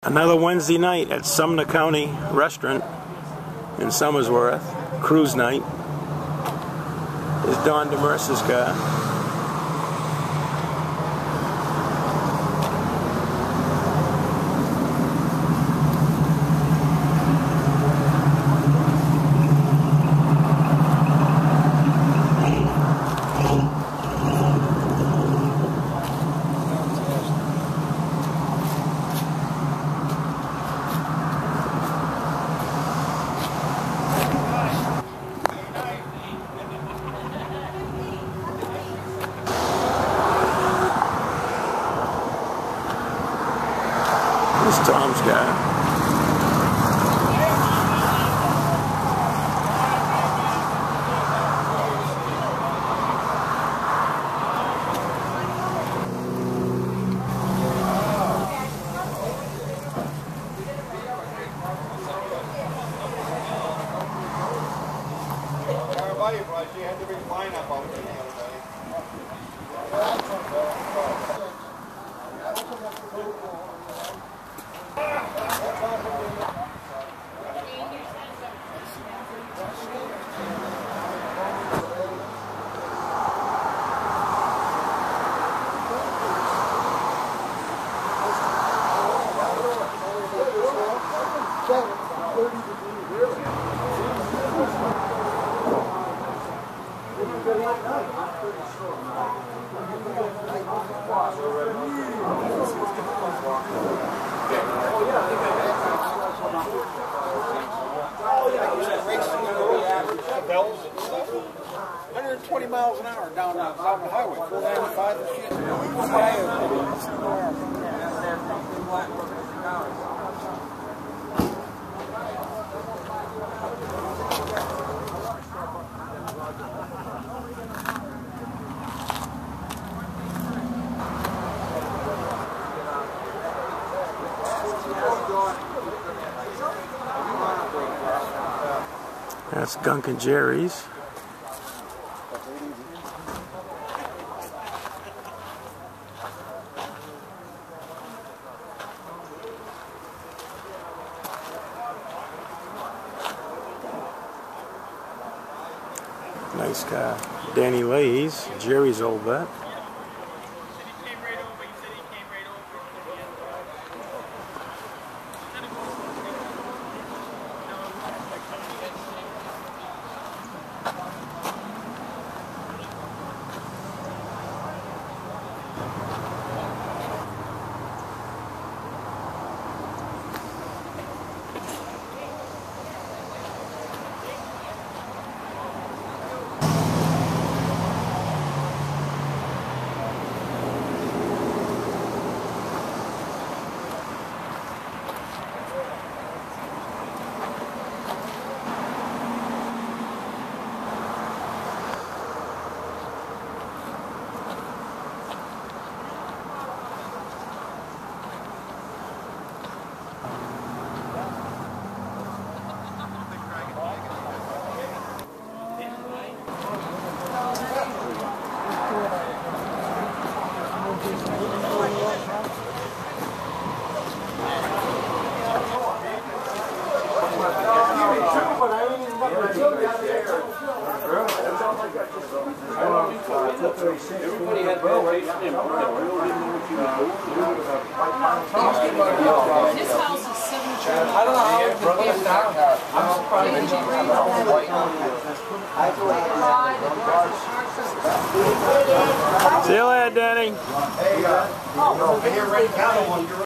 Another Wednesday night at Sumner County Restaurant in Somersworth. Cruise night. Is Don DeMerce's car. This is Tom's guy. She had to bring mine up out there the other day. Bells and stuff. 120 miles an hour down the highway, 495 and shit. That's Gunk and Jerry's. Nice guy. Danny Leahy's, Jerry's old vet. Everybody had meditation and This house is 72. I don't know how it came down. I'm surprised See you later, Danny. Hey, you're ready to count on one.